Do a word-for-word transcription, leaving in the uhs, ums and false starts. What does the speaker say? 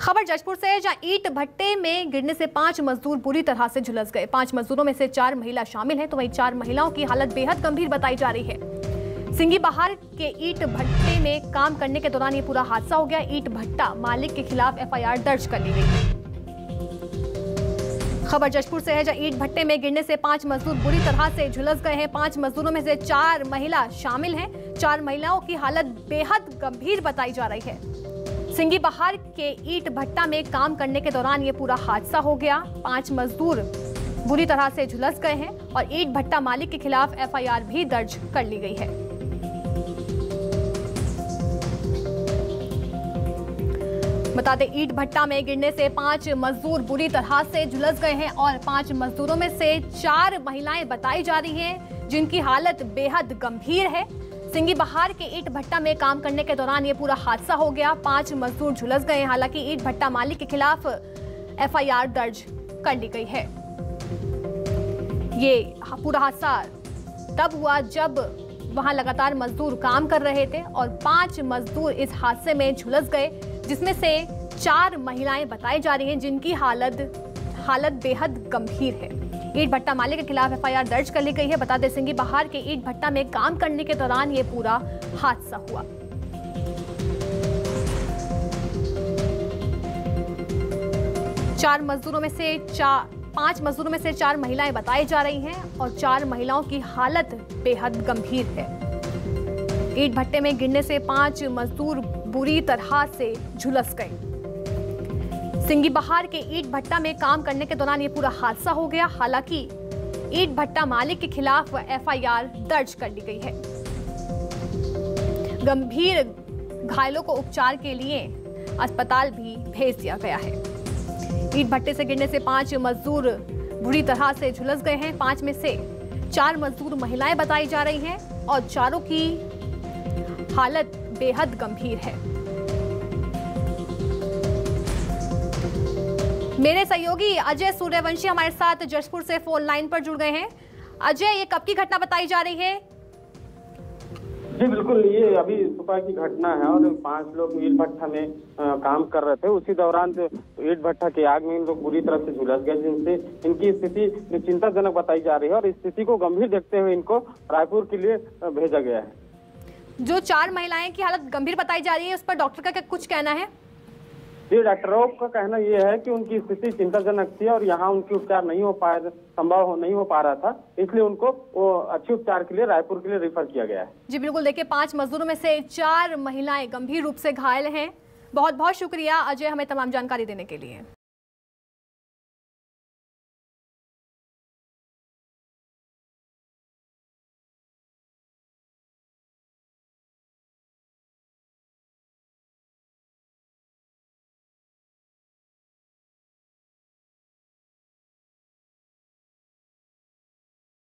खबर जशपुर से है, जहां ईंट भट्टे में गिरने से पांच मजदूर बुरी तरह से झुलस गए। पांच मजदूरों में से चार महिला शामिल हैं, तो वहीं चार महिलाओं की हालत बेहद गंभीर बताई जा रही है। सिंगी बहार के ईंट भट्टे में काम करने के दौरान ये पूरा हादसा हो गया। ईंट भट्टा मालिक के खिलाफ एफ आई आर दर्ज कर ली गई। खबर जशपुर से है, जहां ईंट भट्टे में गिरने से पांच मजदूर बुरी तरह से झुलस गए हैं। पांच मजदूरों में से चार महिला शामिल हैं। चार महिलाओं की हालत बेहद गंभीर बताई जा रही है। सिंगी बहार के ईंट भट्टा में काम करने के दौरान ये पूरा हादसा हो गया। पांच मजदूर बुरी तरह से झुलस गए हैं और ईंट भट्टा मालिक के खिलाफ एफ आई आर भी दर्ज कर ली गई है। बता दें, ईंट भट्टा में गिरने से पांच मजदूर बुरी तरह से झुलस गए हैं और पांच मजदूरों में से चार महिलाएं बताई जा रही हैं, जिनकी हालत बेहद गंभीर है। सिंगी बहार के ईंट भट्टा में काम करने के दौरान ये पूरा हादसा हो गया। पांच मजदूर झुलस गए। हालांकि ईंट भट्टा मालिक के खिलाफ एफ आई आर दर्ज कर ली गई है। ये पूरा हादसा तब हुआ जब वहां लगातार मजदूर काम कर रहे थे और पांच मजदूर इस हादसे में झुलस गए, जिसमें से चार महिलाएं बताई जा रही हैं, जिनकी हालत हालत बेहद गंभीर है। ईंट भट्टा मालिक के खिलाफ एफ आई आर दर्ज कर ली गई है। बता दें, सिंगी बहार के ईंट भट्टा में काम करने के दौरान ये पूरा हादसा हुआ। चार मजदूरों में से चार पांच मजदूरों में से चार महिलाएं बताई जा रही हैं और चार महिलाओं की हालत बेहद गंभीर है। ईंट भट्टे में गिरने से पांच मजदूर बुरी तरह से झुलस गए। सिंगी बहार के ईंट भट्टा में काम करने के दौरान ये पूरा हादसा हो गया। हालांकि ईंट भट्टा मालिक के खिलाफ एफ आई आर दर्ज कर ली गई है। गंभीर घायलों को उपचार के लिए अस्पताल भी भेज दिया गया है। ईंट भट्टे से गिरने से पांच मजदूर बुरी तरह से झुलस गए हैं। पांच में से चार मजदूर महिलाएं बताई जा रही हैं और चारों की हालत बेहद गंभीर है। मेरे सहयोगी अजय सूर्यवंशी हमारे साथ जशपुर से फोन लाइन पर जुड़ गए हैं। अजय, ये कब की घटना बताई जा रही है? जी बिल्कुल, ये अभी सुबह की घटना है और पांच लोग ईंट भट्टा में आ, काम कर रहे थे। उसी दौरान ईंट भट्टा की आग में इन लोग बुरी तरह से झुलस गए, जिनसे इनकी स्थिति चिंताजनक बताई जा रही है और स्थिति को गंभीर देखते हुए इनको रायपुर के लिए भेजा गया है। जो चार महिलाएं की हालत गंभीर बताई जा रही है, उस पर डॉक्टर का क्या कुछ कहना है? जी, डॉक्टरों का कहना यह है कि उनकी स्थिति चिंताजनक थी और यहाँ उनकी उपचार नहीं हो पाया, संभव नहीं हो पा रहा था, इसलिए उनको वो अच्छे उपचार के लिए रायपुर के लिए रेफर किया गया है। जी बिल्कुल, देखिए पांच मजदूरों में से चार महिलाएं गंभीर रूप से घायल हैं। बहुत बहुत शुक्रिया अजय, हमें तमाम जानकारी देने के लिए।